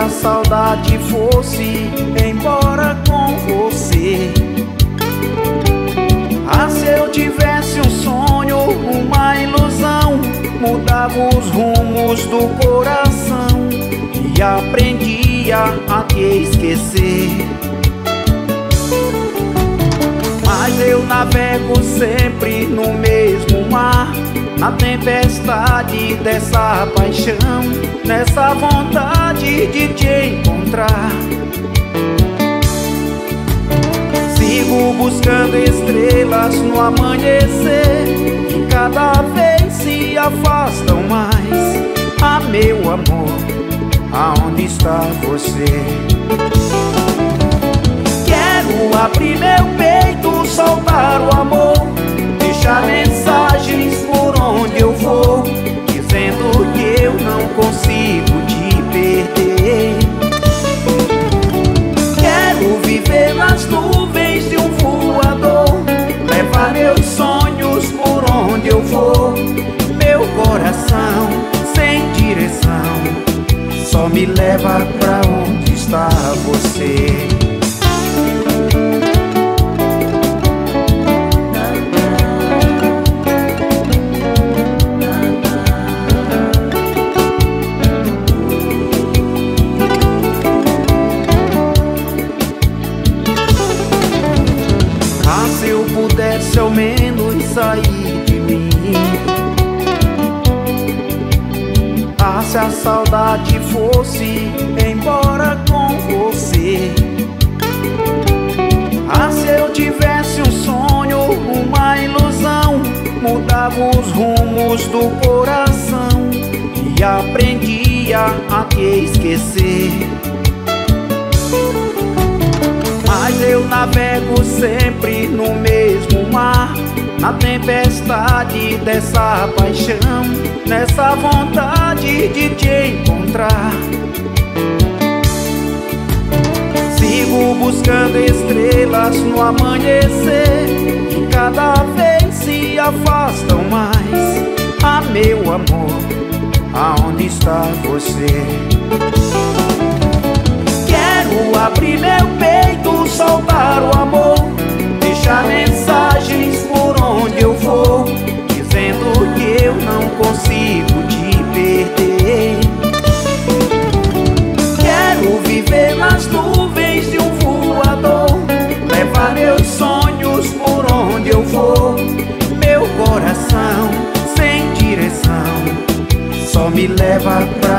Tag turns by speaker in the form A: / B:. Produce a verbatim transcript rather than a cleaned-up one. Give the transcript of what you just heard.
A: a saudade fosse embora com você. Ah, se eu tivesse um sonho, uma ilusão, mudava os rumos do coração e aprendia a te esquecer. Mas eu navego sempre no mesmo mar, na tempestade dessa paixão, nessa vontade de te encontrar. Sigo buscando estrelas no amanhecer, que cada vez se afastam mais. Ah, meu amor, aonde está você? Quero abrir meu peito, soltar o amor, deixar mensagens por onde eu vou, dizendo que eu não consigo te perder. Quero viver nas nuvens de um voador, levar meus sonhos por onde eu vou. Meu coração sem direção só me leva pra onde está você. Ah, se eu pudesse ao menos sair de mim. Ah, se a saudade fosse embora com você. Ah, se eu tivesse um sonho, uma ilusão, mudava os rumos do coração e aprendia a te esquecer. Mas eu navego sempre no mesmo mar, na tempestade dessa paixão, nessa vontade de te encontrar. Sigo buscando estrelas no amanhecer, que cada vez se afastam mais. Ah, meu amor, aonde está você? Quero abrir meu peito, soltar o amor, deixar mensagens por onde eu vou, dizendo que eu não consigo te perder. Quero viver nas nuvens de um voador, levar meus sonhos por onde eu vou. Meu coração sem direção só me leva pra